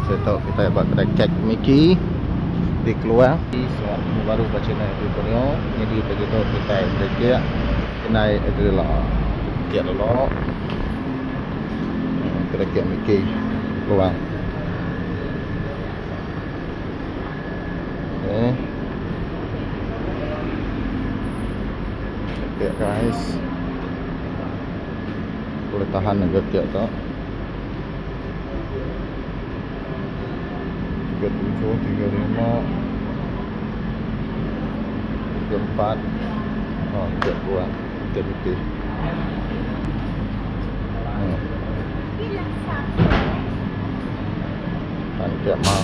Saya tahu kita buat kedai kek Mickey di keluar. Semua baru baca naik di Borneo. Jadi begitu kita kek naik adalah kek lelok. Kedai kek Mickey keluar. Kek guys. Boleh tahan aja kek tu. 37, 35, 34. Oh, kek kuat. Kek putih. Dan kek mah.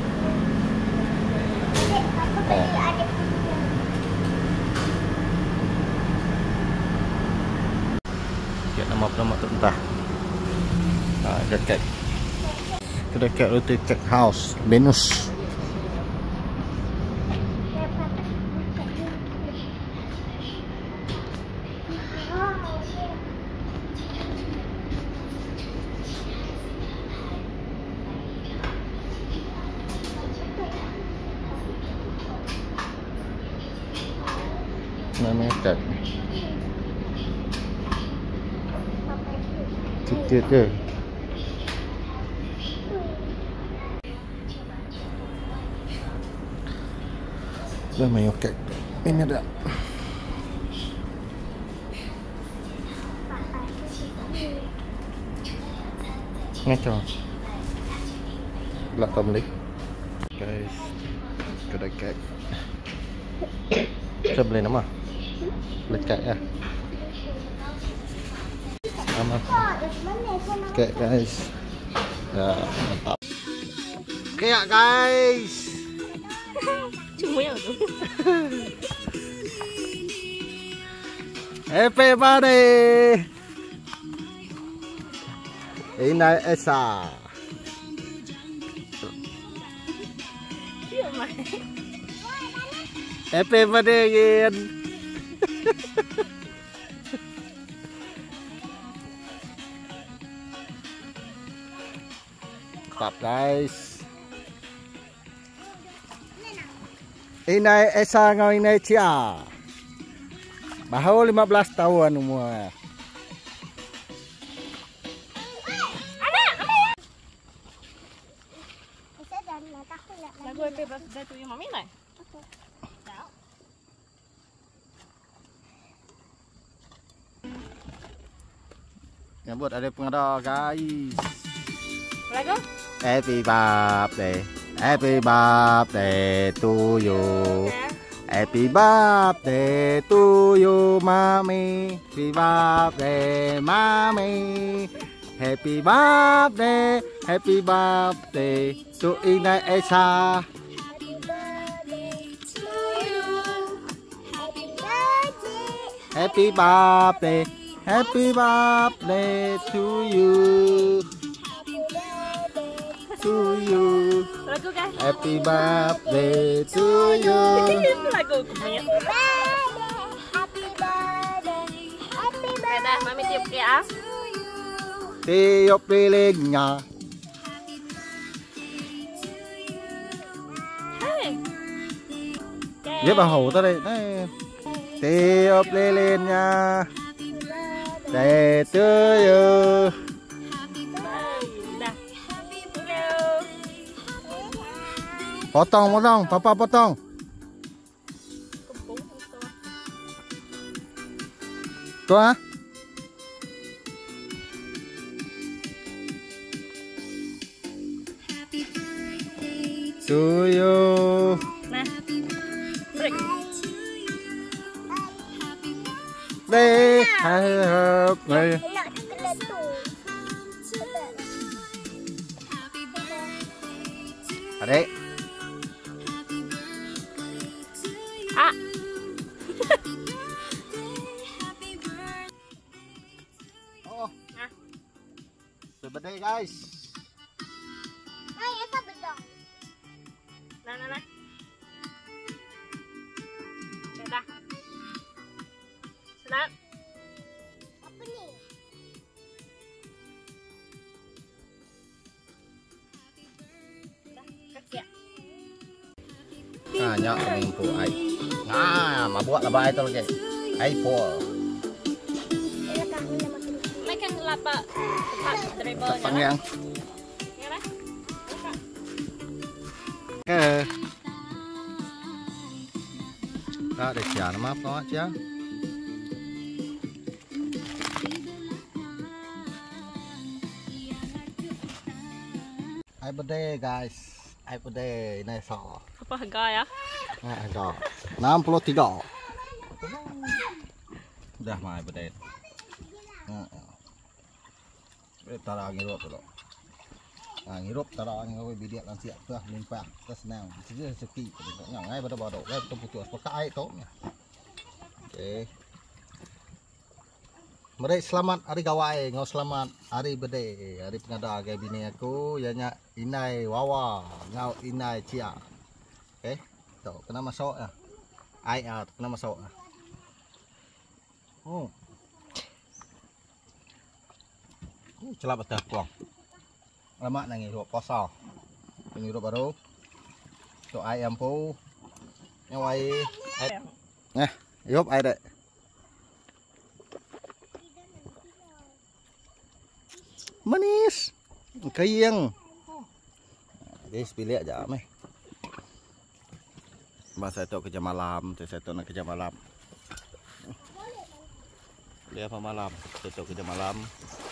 Kek nama tu entah. Kek. Kedai kek roti kek house Venus. Namanya kek. Sikit je. Dah mayo kek. Ini ada. Ngaco. Lah tak beli. Guys, kedai kek. Saya beli nama. Beli kek ya. Sama. Kek guys. Ya, mantap. Kek guys. Cuma yang tu. Happy birthday. Inai Esa. Happy birthday Yin. Mantap guys. Inai Esa ngau Inai Cia. Baru 15 tahun umur. Lagu happy birthday to your mommy lah. Nyambut ada pengadar guys. Lagu? Happy birthday. Happy birthday to you. Happy birthday to you, mommy. Happy birthday, mommy. Happy birthday to Inai Esa. Happy birthday to you. To you. Lagu kan? Happy birthday to you. Lagu kebanyak. Dah, mami tiup ke ah. Tiup lilinnya. Hey. Dia bahu tadi. Tiup lilinnya. Day to you. Potong, papa potong. Tuh ah. To you. Nah. Break. Day, happy. Adik. Ah. Oh. Birthday guys. Nah. Dah. Senang. Apa ni? Nyok kami po ay. Mabuat lah bahay tol kay. Ay po. May kan lapa dribble nya. Pangyang. Ya. Đã để chả nó map nó chứ. Hai birthday guys. Hai birthday này sọ. Apa harga ya? Nah, agak 63. Udah mah birthday. Tara ngirup dulu. Ngirup tara ngawe bidiak lan siap tuh limpah terus nang. Jadi rezeki pokoknya ngai pada bodoh. Lai betul putus pakai itu. Oke. Mari selamat hari gawai, ngau selamat hari birthday, hari pengada gaya bini aku, ianya Inai Wawa, ngau Inai Cia. Oke. Tuh, kena masuk ya. Ai kena masuk. Oh. Celap betul puang. Lama nang ngirup poso. Ngirup baru. Tu ayam pu. Nyawai. Nah, irup ai dek. Manis. Kayang. Guys, pilih aja meh. Bahasa itu kerja malam, saya itu nak kerja malam. Lihat apa malam, saya itu kerja malam.